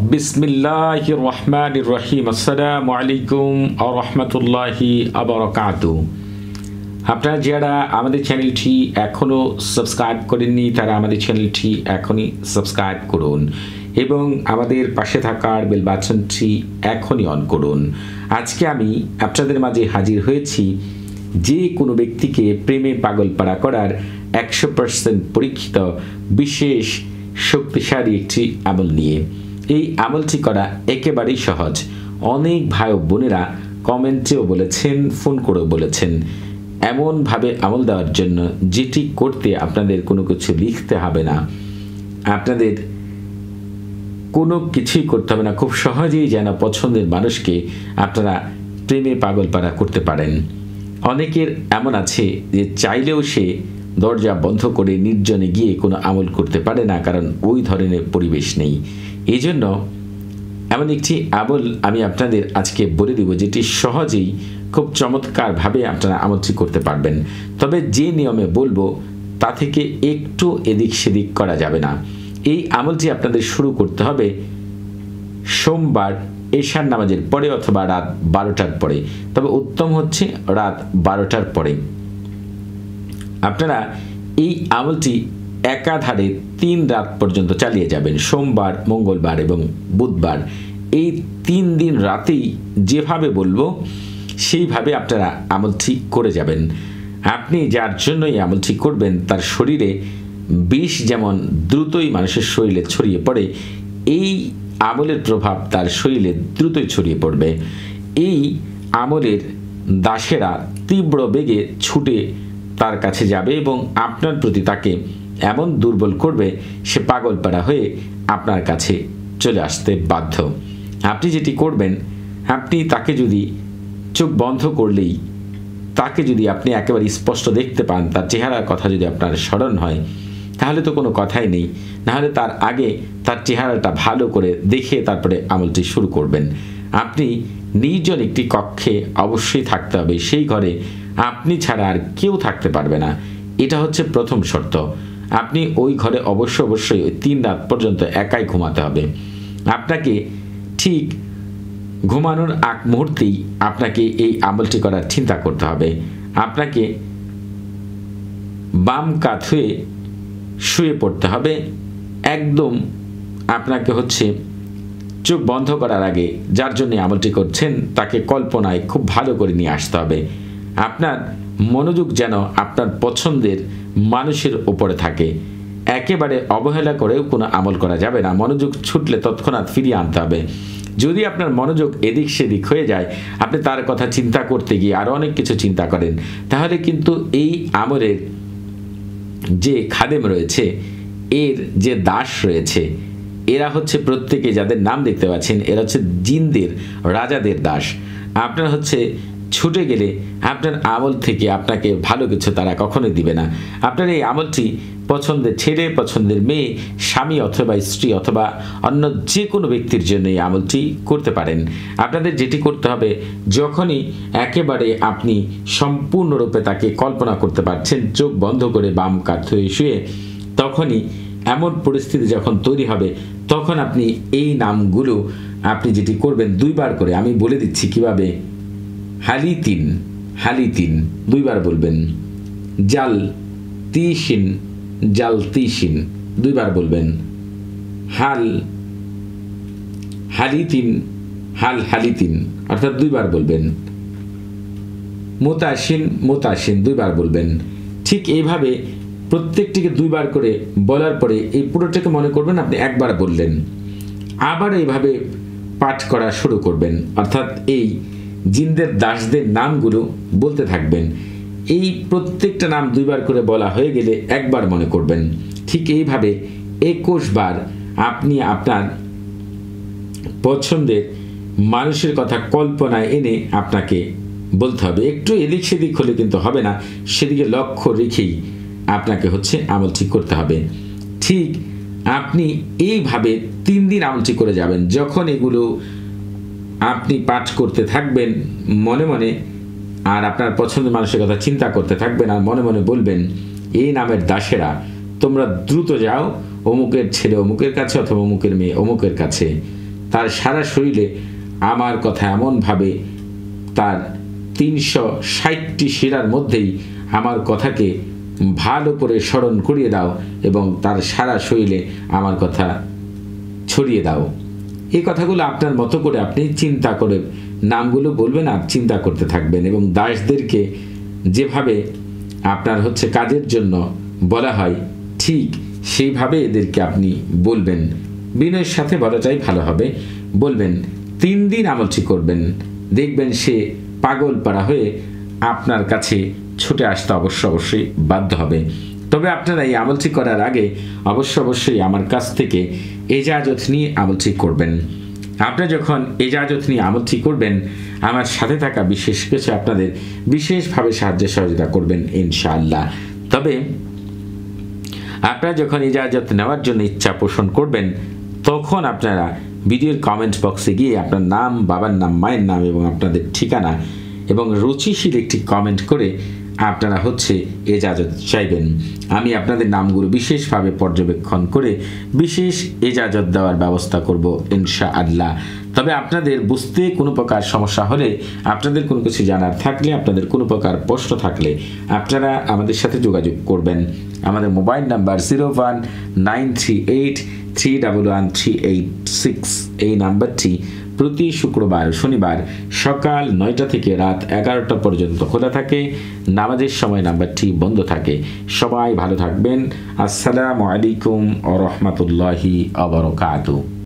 বিসমিল্লাহির রহমানির রহিম। আসসালামু আলাইকুম ওয়া রাহমাতুল্লাহি ওয়া বারাকাতুহু। আপনারা যারা আমাদের চ্যানেলটি এখনও সাবস্ক্রাইব করেননি তারা আমাদের চ্যানেলটি এখনই সাবস্ক্রাইব করুন এবং আমাদের পাশে থাকার বেল বাটনটি এখনই অন করুন। আজকে আমি আপনাদের মাঝে হাজির হয়েছি যে কোনো ব্যক্তিকে প্রেমে পাগলপাড়া করার 100% পরীক্ষিত বিশেষ শক্তিশালী একটি আমল নিয়ে। এই আমলটি করা একেবারেই সহজ। অনেক ভাই ও বোনেরা কমেন্টেও বলেছেন, ফোন করেও বলেছেন এমনভাবে আমল দেওয়ার জন্য যেটি করতে আপনাদের কোনো কিছু লিখতে হবে না, আপনাদের কোনো কিছুই করতে হবে না, খুব সহজেই যেন পছন্দের মানুষকে আপনারা প্রেমে পাগলপাড়া করতে পারেন। অনেকের এমন আছে যে চাইলেও সে দরজা বন্ধ করে নির্জনে গিয়ে কোনো আমল করতে পারে না, কারণ ওই ধরনের পরিবেশ নেই। এই জন্য এমন একটি আমল আমি আপনাদের আজকে বলে দেব যেটি সহজেই খুব চমৎকারভাবে আপনারা আমলটি করতে পারবেন। তবে যে নিয়মে বলবো তা থেকে একটু এদিক সেদিক করা যাবে না। এই আমলটি আপনাদের শুরু করতে হবে সোমবার এশার নামাজের পরে অথবা রাত 12টার পরে, তবে উত্তম হচ্ছে রাত 12টার পরে। আপনারা এই আমলটি একাধারে 3 রাত পর্যন্ত চালিয়ে যাবেন, সোমবার, মঙ্গলবার এবং বুধবার। এই 3 দিন রাতেই যেভাবে বলবো সেইভাবে আপনারা আমলটি করে যাবেন। আপনি যার জন্য এই আমলটি করবেন তার শরীরে বিষ যেমন দ্রুতই মানুষের শরীরে ছড়িয়ে পড়ে, এই আমলের প্রভাব তার শরীরে দ্রুতই ছড়িয়ে পড়বে। এই আমলের দাসেরা তীব্র বেগে ছুটে তার কাছে যাবে এবং আপনার প্রতি তাকে এমন দুর্বল করবে সে পাগলপাড়া হয়ে আপনার কাছে চলে আসতে বাধ্য। আপনি যেটি করবেন, আপনি তাকে যদি চোখ বন্ধ করলেই তাকে যদি আপনি একেবারে স্পষ্ট দেখতে পান, তার চেহারার কথা যদি আপনার স্মরণ হয়, তাহলে তো কোনো কথাই নেই। নাহলে তার আগে তার চেহারাটা ভালো করে দেখে তারপরে আমলটি শুরু করবেন। আপনি নির্জন একটি কক্ষে অবশ্যই থাকতে হবে, সেই ঘরে আপনি ছাড়া আর কেউ থাকতে পারবে না। এটা হচ্ছে প্রথম শর্ত। আপনি ওই ঘরে অবশ্যই ওই 3 রাত পর্যন্ত একাই ঘুমাতে হবে। আপনাকে ঠিক ঘুমানোর আগ মুহূর্তেই আপনাকে এই আমলটি করার চিন্তা করতে হবে। আপনাকে বাম কাত হয়ে শুয়ে পড়তে হবে। একদম আপনাকে হচ্ছে চোখ বন্ধ করার আগে যার জন্য আমলটি করছেন তাকে কল্পনায় খুব ভালো করে নিয়ে আসতে হবে। আপনার মনোযোগ যেন আপনার পছন্দের মানুষের উপরে থাকে। একেবারে অবহেলা করেও কোনো আমল করা যাবে না। মনোযোগ ছুটলে তৎক্ষণাৎ ফিরিয়ে আনতে হবে। যদি আপনার মনোযোগ এদিক সেদিক হয়ে যায়, আপনি তার কথা চিন্তা করতে গিয়ে আরও অনেক কিছু চিন্তা করেন, তাহলে কিন্তু এই আমলের যে খাদেম রয়েছে, এর যে দাস রয়েছে, এরা হচ্ছে প্রত্যেকে যাদের নাম দেখতে পাচ্ছেন এরা হচ্ছে জিনদের, রাজাদের দাস। আপনার হচ্ছে ছুটে গেলে আপনার আমল থেকে আপনাকে ভালো কিছু তারা কখনোই দিবে না। আপনার এই আমলটি পছন্দের ছেলে, পছন্দের মেয়ে, স্বামী অথবা স্ত্রী অথবা অন্য যে কোনো ব্যক্তির জন্য এই আমলটি করতে পারেন। আপনাদের যেটি করতে হবে, যখনই একেবারে আপনি সম্পূর্ণরূপে তাকে কল্পনা করতে পারছেন চোখ বন্ধ করে বাম কাত হয়ে শুয়ে, তখনই এমন পরিস্থিতি যখন তৈরি হবে তখন আপনি এই নামগুলো আপনি যেটি করবেন 2 বার করে, আমি বলে দিচ্ছি কিভাবে। হালি তিন 2 বার বলবেন। জাল তিশিন 2 বার বলবেন। হালি তিন অর্থাৎ 2 বার বলবেন। মোতাসিন 2 বার বলবেন। ঠিক এইভাবে প্রত্যেকটিকে 2 বার করে বলার পরে এই পুরোটাকে মনে করবেন আপনি একবার বললেন, আবার এইভাবে পাঠ করা শুরু করবেন। অর্থাৎ এই জিনদের দাসদের নামগুলো বলতে থাকবেন। এই প্রত্যেকটা নাম 2 বার করে বলা হয়ে গেলে একবার মনে করবেন। ঠিক এইভাবে 21 বার আপনি আপনার পছন্দের মানুষের কথা কল্পনায় এনে আপনাকে বলতে হবে। একটু এদিক সেদিক হলে কিন্তু হবে না, সেদিকে লক্ষ্য রেখেই আপনাকে হচ্ছে আমলটি করতে হবে। ঠিক আপনি এইভাবে 3 দিন আমলটি করে যাবেন। যখন এগুলো আপনি পাঠ করতে থাকবেন মনে মনে, আর আপনার পছন্দের মানুষের কথা চিন্তা করতে থাকবেন, আর মনে মনে বলবেন, এই নামের দাসেরা তোমরা দ্রুত যাও অমুকের ছেলে অমুকের কাছে অথবা অমুকের মেয়ে অমুকের কাছে, তার সারা শরীরে আমার কথা এমনভাবে তার 360টি শিরার মধ্যেই আমার কথাকে ভালো করে স্মরণ করিয়ে দাও এবং তার সারা শরীরে আমার কথা ছড়িয়ে দাও। এই কথাগুলো আপনার মতো করে আপনি চিন্তা করে নামগুলো বলবেন আর চিন্তা করতে থাকবেন, এবং দাসদেরকে যেভাবে আপনার কাজের জন্য বলা হয় ঠিক সেইভাবে এদেরকে আপনি বলবেন। বিনয়ের সাথে বলাটাই ভালো হবে। বলবেন 3 দিন আমলটি করবেন, দেখবেন সে পাগল পাড়া হয়ে আপনার কাছে ছুটে আসতে অবশ্যই বাধ্য হবে। তবে আপনারা এই আমলটি করার আগে অবশ্যই আমার কাছ থেকে ইজাজত নিয়ে আমলটি করবেন। আপনারা যখন ইজাজত নিয়ে আমলটি করবেন, আমার সাথে থাকা বিশেষ কিছু আপনাদের বিশেষভাবে সাহায্য সহযোগিতা করবেন ইনশাআল্লাহ। তবে আপনারা যখন ইজাজত নেওয়ার জন্য ইচ্ছা পোষণ করবেন, তখন আপনারা ভিডিওর কমেন্ট বক্সে গিয়ে আপনার নাম, বাবার নাম, মায়ের নাম এবং আপনাদের ঠিকানা এবং রুচিশীল একটি কমেন্ট করে আপনারা ইজাজত চাইবেন। আমি আপনাদের নামগুলো বিশেষভাবে পর্যবেক্ষণ করে বিশেষ ইজাজত দেওয়ার ব্যবস্থা করব ইনশাআল্লাহ। তবে আপনাদের বুঝতে কোনো প্রকার সমস্যা হলে, আপনাদের কোনো কিছু জানার থাকলে, আপনাদের কোনো প্রকার প্রশ্ন থাকলে আপনারা আমাদের সাথে যোগাযোগ করবেন। আমাদের মোবাইল নাম্বার 01938311386। এই নাম্বারটি প্রতি শুক্রবার শনিবার সকাল 9টা থেকে রাত 11টা পর্যন্ত খোলা থাকে। নামাজের সময় নাম্বারটি বন্ধ থাকে। সবাই ভালো থাকবেন। আসসালামু আলাইকুম ওয়া রাহমাতুল্লাহি ওয়া বারাকাতুহু।